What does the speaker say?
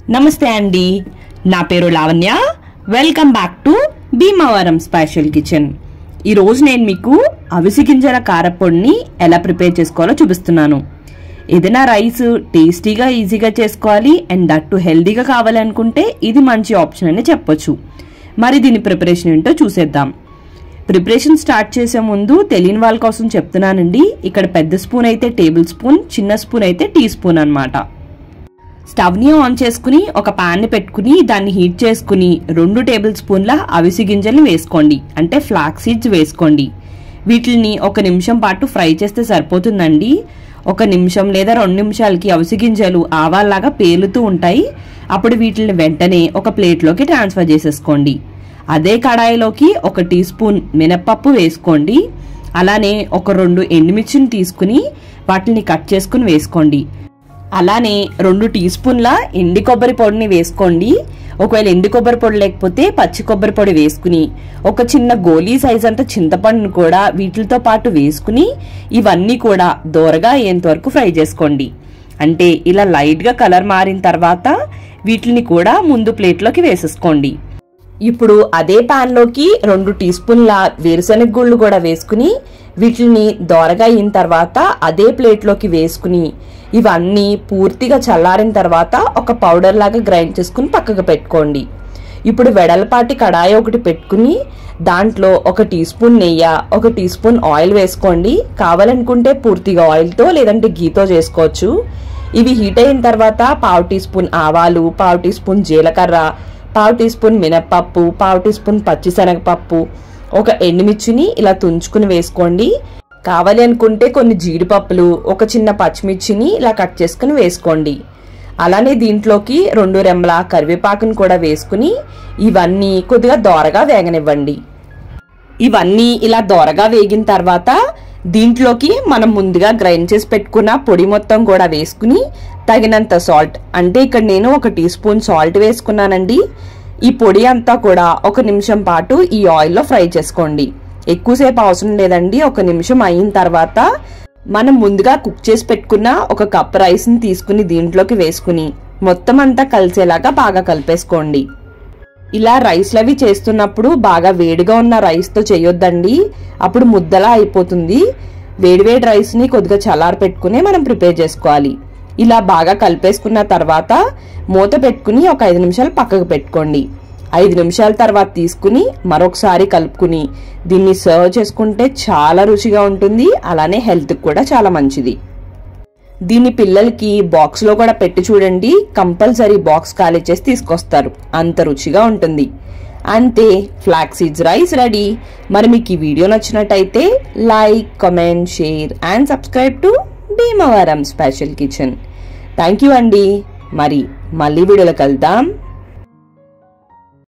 నమస్తే అండి, నా పేరు Lavanya. Welcome back to Bhimavaram special kitchen. ఈరోజు నేను మీకు అవిసి గింజల కారపొడిని ఎలా ప్రిపేర్ చేసుకోవాలో చూపిస్తున్నాను. ఏదైనా రైస్ టేస్టీగా ఈజీగా చేసుకోవాలి అండ్ దట్టు హెల్దీగా కావాలనుకుంటే ఇది మంచి ఆప్షన్ అని చెప్పొచ్చు. మరి దీని ప్రిపరేషన్ ఏంటో చూసేద్దాం. ప్రిపరేషన్ స్టార్ట్ చేసే ముందు తెలియని వాళ్ళ కోసం చెప్తున్నానండి. ఇక్కడ పెద్ద స్పూన్ అయితే టేబుల్ స్పూన్, చిన్న స్పూన్ అయితే టీ స్పూన్ అన్నమాట. స్టవ్ ని ఆన్ చేసుకుని ఒక పాన్ ని పెట్టుకుని దాన్ని హీట్ చేసుకుని 2 టేబుల్ స్పూన్ల అవిసి గింజలు వేసుకోండి, అంటే ఫ్లాక్స్ సీడ్స్ వేసుకోండి. వీటిని 1 నిమిషం పాటు ఫ్రై చేస్తే సరిపోతుందండి. 1 నిమిషం లేదా 2 నిమిషాలకి అవిసి గింజలు ఆవాల్లాగా పేలుతూ ఉంటాయి. అప్పుడు వీటిని వెంటనే ఒక ప్లేట్లోకి ట్రాన్స్ఫర్ చేసేసుకోండి. అదే కడాయిలోకి 1 టీ స్పూన్ మినప్పప్పు వేసుకోండి. అలానే ఒక 2 ఎండుమిర్చిని తీసుకుని వాటిని కట్ చేసుకుని వేసుకోండి. అలానే 2 టీ స్పూన్ల ఎండి కొబ్బరి పొడిని వేసుకోండి. ఒకవేళ ఎండి కొబ్బరి పొడి లేకపోతే పచ్చి కొబ్బరి పొడి వేసుకుని ఒక చిన్న గోలీ సైజ్ అంత చింతపండును కూడా వీటితో పాటు వేసుకుని ఇవన్నీ కూడా దోరగా అయ్యేంత వరకు ఫ్రై చేసుకోండి. అంటే ఇలా లైట్ గా కలర్ మారిన తర్వాత వీటిని కూడా ముందు ప్లేట్లోకి వేసేసుకోండి. ఇప్పుడు అదే పాన్ లోకి 2 టీ స్పూన్ల వేరుశనగ గుళ్ళు కూడా వేసుకుని వీటిని దోరగా అయిన తర్వాత అదే ప్లేట్లోకి వేసుకుని ఇవన్నీ పూర్తిగా చల్లారిన తర్వాత ఒక పౌడర్ లాగా గ్రైండ్ చేసుకుని పక్కకు పెట్టుకోండి. ఇప్పుడు వెడల్పాటి కడాయి ఒకటి పెట్టుకుని దాంట్లో 1 టీ స్పూన్ నెయ్యి, 1 టీ స్పూన్ ఆయిల్ వేసుకోండి. కావాలనుకుంటే పూర్తిగా ఆయిల్తో లేదంటే గీతో చేసుకోవచ్చు. ఇవి హీట్ అయిన తర్వాత 1/2 టీ స్పూన్ ఆవాలు, 1/2 టీ స్పూన్ జీలకర్ర, 1/2 టీ స్పూన్ మినప్పప్పు, 1/2 టీ స్పూన్ పచ్చిశనగపప్పు, ఒక ఎండుమిర్చిని ఇలా తుంచుకుని వేసుకోండి. కావాలి అనుకుంటే కొన్ని జీడిపప్పులు, ఒక చిన్న పచ్చిమిర్చిని ఇలా కట్ చేసుకుని వేసుకోండి. అలానే దీంట్లోకి 2 రెమ్మల కరివేపాకును కూడా వేసుకుని ఇవన్నీ కొద్దిగా దోరగా వేగనివ్వండి. ఇవన్నీ ఇలా దోరగా వేగిన తర్వాత దీంట్లోకి మనం ముందుగా గ్రైండ్ చేసి పెట్టుకున్న పొడి మొత్తం కూడా వేసుకుని తగినంత సాల్ట్, అంటే ఇక్కడ నేను 1 టీ స్పూన్ సాల్ట్ వేసుకున్నానండి. ఈ పొడి అంతా కూడా 1 నిమిషం పాటు ఈ ఆయిల్లో ఫ్రై చేసుకోండి. ఎక్కువసేపు అవసరం లేదండి. 1 నిమిషం అయిన తర్వాత మనం ముందుగా కుక్ చేసి పెట్టుకున్న 1 కప్ రైస్ ని తీసుకుని దీంట్లోకి వేసుకుని మొత్తం అంతా కలిసేలాగా బాగా కలిపేసుకోండి. ఇలా రైస్లు అవి చేస్తున్నప్పుడు బాగా వేడిగా ఉన్న రైస్ తో చేయొద్దండి, అప్పుడు ముద్దలా అయిపోతుంది. వేడివేడి రైస్ ని కొద్దిగా చల్లారి పెట్టుకుని మనం ప్రిపేర్ చేసుకోవాలి. ఇలా బాగా కలిపేసుకున్న తర్వాత మూత పెట్టుకుని ఒక 5 నిమిషాలు పక్కకు పెట్టుకోండి. 5 నిమిషాల తర్వాత తీసుకుని మరొకసారి కలుపుకుని దీన్ని సర్వ్ చేసుకుంటే చాలా రుచిగా ఉంటుంది. అలానే హెల్త్ కూడా చాలా మంచిది. దీన్ని పిల్లలకి బాక్స్ లో కూడా పెట్టి చూడండి, కంపల్సరీ బాక్స్ ఖాళీ చేసి తీసుకొస్తారు, అంత రుచిగా ఉంటుంది. అంతే, ఫ్లాక్స్ సీడ్స్ రైస్ రెడీ. మరి మీకు ఈ వీడియో నచ్చినట్టయితే like, comment, share and subscribe to Bhimavaram special kitchen. Thank you అండి. మరి మళ్ళీ వీడియోలో కలుద్దాం.